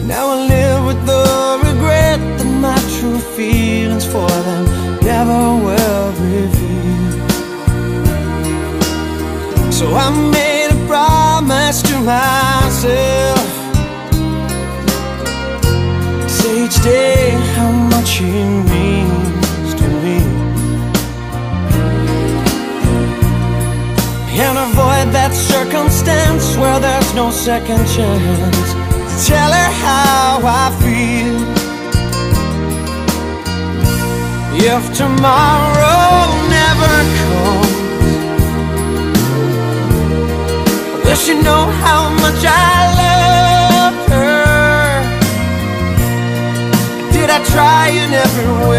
Now I live with the regret that my true feelings for them never were revealed. So I made a promise to myself, say each day how much he means to me, and avoid that circumstance where there's no second chance. Tell her how I feel. If tomorrow never comes, I wish you know how much I love her. Did I try in every